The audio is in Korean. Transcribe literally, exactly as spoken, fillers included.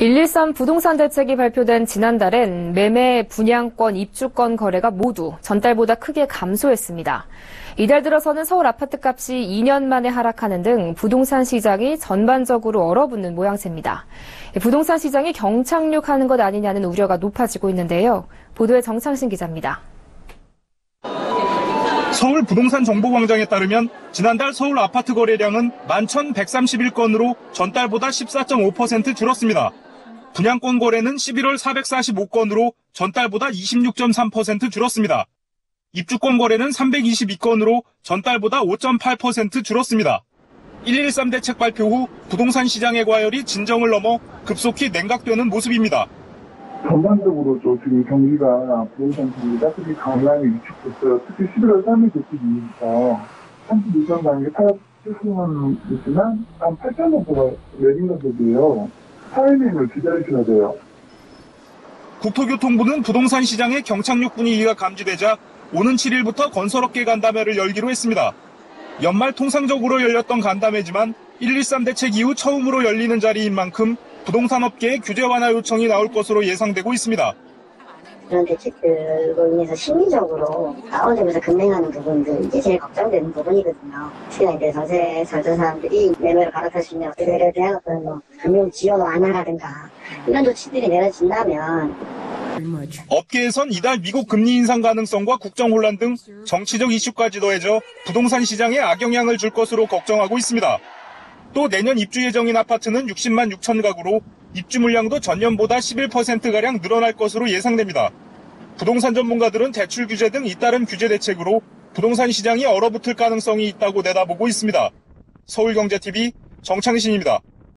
일일삼 부동산 대책이 발표된 지난달엔 매매, 분양권, 입주권 거래가 모두 전달보다 크게 감소했습니다. 이달 들어서는 서울 아파트값이 이 년 만에 하락하는 등 부동산 시장이 전반적으로 얼어붙는 모양새입니다. 부동산 시장이 경착륙하는 것 아니냐는 우려가 높아지고 있는데요. 보도에 정창신 기자입니다. 서울 부동산 정보광장에 따르면 지난달 서울 아파트 거래량은 만 천백삼십일 건으로 전달보다 십사 점 오 퍼센트 줄었습니다. 분양권 거래는 십일월 사백사십오 건으로 전달보다 이십육 점 삼 퍼센트 줄었습니다. 입주권 거래는 삼백이십이 건으로 전달보다 오 점 팔 퍼센트 줄었습니다. 일일삼 대책 발표 후 부동산 시장의 과열이 진정을 넘어 급속히 냉각되는 모습입니다. 전반적으로 또 지금 경기가 부동산 경기가 특히 강남이 위축됐어요. 특히 십일월 삼 일 대책 이후부터 삼십이 점 단계 타협 실수는 있지만 한 팔천 정도가 내린 것들이에요. 사회민을 기다리셔야 돼요. 국토교통부는 부동산 시장의 경착륙 분위기가 감지되자 오는 칠 일부터 건설업계 간담회를 열기로 했습니다. 연말 통상적으로 열렸던 간담회지만 일일삼 대책 이후 처음으로 열리는 자리인 만큼 부동산 업계의 규제 완화 요청이 나올 것으로 예상되고 있습니다. 이런 대책들로 인해서 심리적으로 다운되면서 급냉하는 부분들, 이제 제일 걱정되는 부분이거든요. 특히나 이제 전세 살던 사람들이 매매를 갈아탈 수 있는 그들에 대한 어떤 뭐 금융 지원 완화라든가 이런 조치들이 내려진다면 업계에선 이달 미국 금리 인상 가능성과 국정 혼란 등 정치적 이슈까지 더해져 부동산 시장에 악영향을 줄 것으로 걱정하고 있습니다. 또 내년 입주 예정인 아파트는 육십만 육천 가구로 입주 물량도 전년보다 십일 퍼센트가량 늘어날 것으로 예상됩니다. 부동산 전문가들은 대출 규제 등 잇따른 규제 대책으로 부동산 시장이 얼어붙을 가능성이 있다고 내다보고 있습니다. 서울경제티비 정창신입니다.